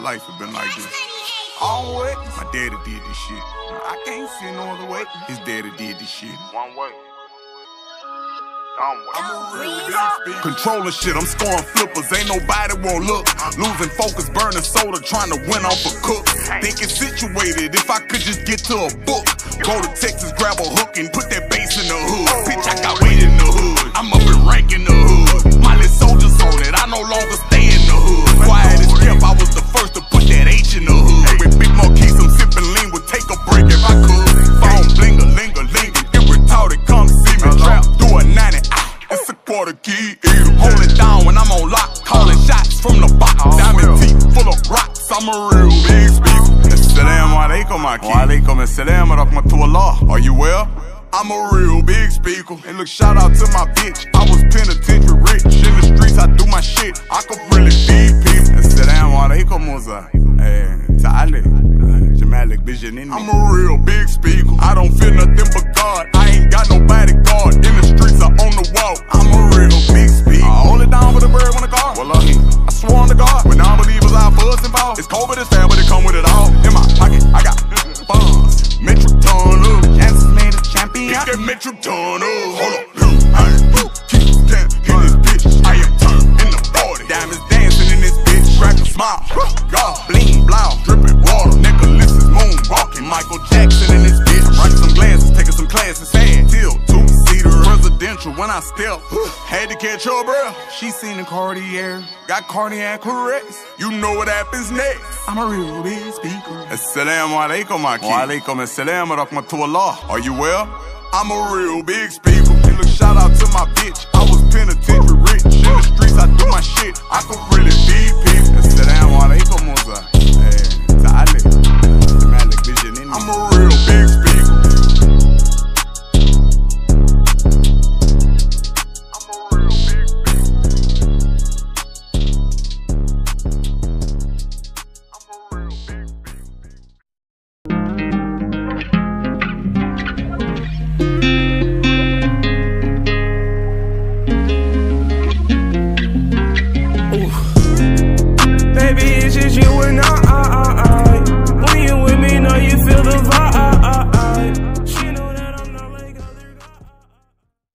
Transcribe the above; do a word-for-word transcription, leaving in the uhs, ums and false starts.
life has been like this. All way. My daddy did this shit. I can't see no other way. His daddy did this shit. One way. Controlling shit, I'm scoring flippers. Ain't nobody won't look. Losing focus, burning soda, trying to win off a cook. Thinking situated, if I could just get to a book. Go to Texas, grab a hook, and put that bass in the hood. Bitch, I got weight in the hood. I'm up in rank in the hood. My little soldiers on it, I no longer stay in the hood. Quiet as kept, I was the first to put that H in the hood. With Big Marquis, I'm sipping lean, would take a break if I could. Phone blinga, linga, linga, get retarded, come see me. Trap, do a ninety. It's a quarter key, hold it down when I'm on lock. Calling shots from the box. Diamond teeth full of rocks. I'm a real big speaker. Assalamu alaikum, my kid. Wa alaikum assalam wa rahmatullah. Are you well? I'm a real big speaker. And look, shout out to my bitch. I was penitentiary rich. In the streets, I do my shit. I could really feed people. Assalamu alaikum, Musa. Ta'ali. Jamalik Bijanini. I'm a real big speaker. I don't feel nothing but God. I ain't got no bodyguard. In the streets, I on the wall. I'm a real big speaker. I hold it down with a bird when I car. Wallahi, I swore on the God. When non-believers I buzz involved. It's cold but it's fair, but it come with it all. In my pocket, I got funds. Metric ton up. Kansas made a champion. Get that metric ton up. Hold up. I ain't keep down in this bitch. I am turned in the forty. Diamonds dancing in this bitch. Crack a smile. God, bling, blow, dripping water. Nicholas is moon walking. Michael Jackson in this bitch. Writing some glasses, taking some classes. Fan till two-seater residential. When I step, had to catch her breath. She seen the Cartier, got cardiac arrest. You know what happens next. I'm a real big speaker. Assalamu alaikum, my kid. Wa alaikum assalam wa rahmatullah. Are you well? I'm a real big speaker. And look, shout out to my bitch. I was penitentiary rich. In the streets, I do my shit. I could really feed people.